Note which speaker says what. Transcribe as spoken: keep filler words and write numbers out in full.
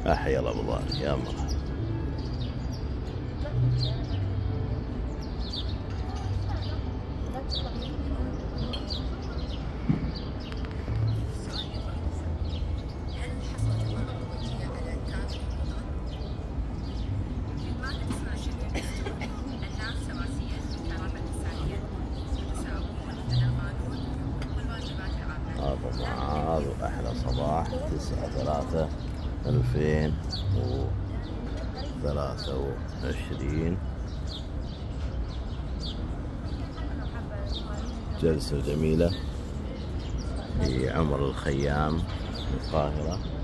Speaker 1: أحيا الأبضان يا مرحبا. هذا معاذ وأحلى صباح تسعة ثلاثة ألفين وثلاثة وعشرين. جلسة جميلة في عمر الخيام في القاهرة.